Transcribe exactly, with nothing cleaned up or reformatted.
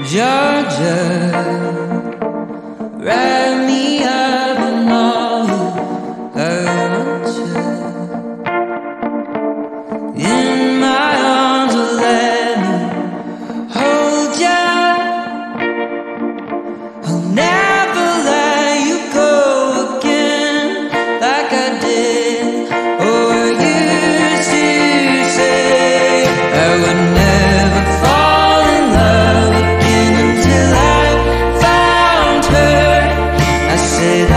Georgia, wrap me up in all your culture. In my arms, will let me hold ya. I'll never let you go again, like I did or used to say. I would never fall in love again until I found her. I said